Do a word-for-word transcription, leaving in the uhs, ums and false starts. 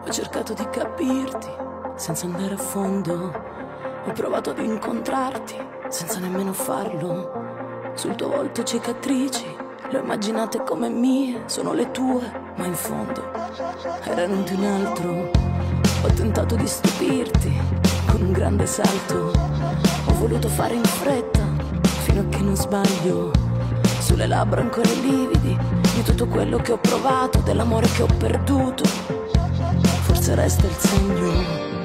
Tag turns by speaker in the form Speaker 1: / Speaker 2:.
Speaker 1: Ho cercato di capirti senza andare a fondo. Ho provato ad incontrarti senza nemmeno farlo. Sul tuo volto cicatrici, le ho immaginate come mie, sono le tue, ma in fondo erano di un altro. Ho tentato di stupirti con un grande salto. Ho voluto fare in fretta fino a che non sbaglio. Sulle labbra ancora i lividi di tutto quello che ho provato, dell'amore che ho perduto. Forse resta il segno